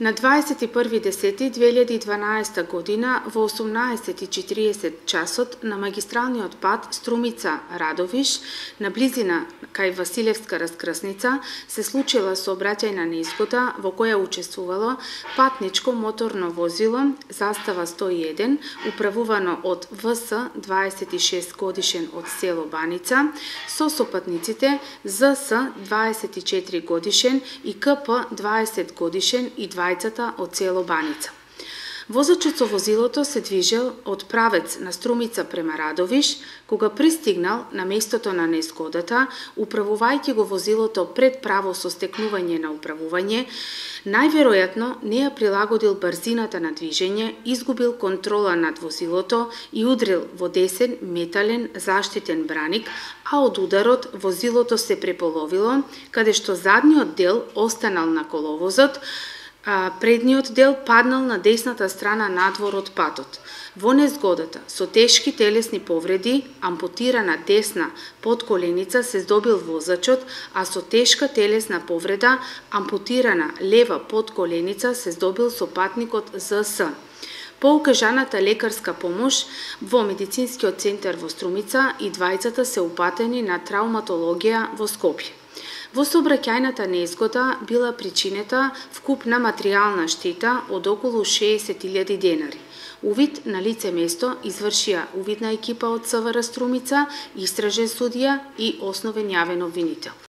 На 21.10.2012 година во 18:40 часот на магистралниот пат Струмица-Радовиш, на близина кај Василевска раскрсница, се случила сообраќајна незгода во која учествувало патничко моторно возило застава 101, управувано од ВС 26 годишен од село Баница, со сопатниците ЗС 24 годишен и КП 20 годишен и двајцата од село Баница. Возачот со возилото се движел од правец на Струмица према Радовиш, кога пристигнал на местото на незгодата, управувајќи го возилото пред право со стекнување на управување, најверојатно не ја прилагодил брзината на движење, изгубил контрола над возилото и удрил во десен метален заштитен браник, а од ударот возилото се преполовило, каде што задниот дел останал на коловозот, предниот дел паднал на десната страна надвор од патот. Во незгодата, со тешки телесни повреди, ампутирана десна подколеница се здобил возачот, а со тешка телесна повреда, ампутирана лева подколеница се здобил сопатникот ЗС. По укажаната лекарска помош во медицинскиот центар во Струмица и двајцата се упатени на травматологија во Скопје. Во сообраќајната незгода била причинета вкупна материјална штета од околу 60.000 денари. Увид на лице место извршија увидна екипа од СВР Струмица, истражен судија и основен јавен обвинител.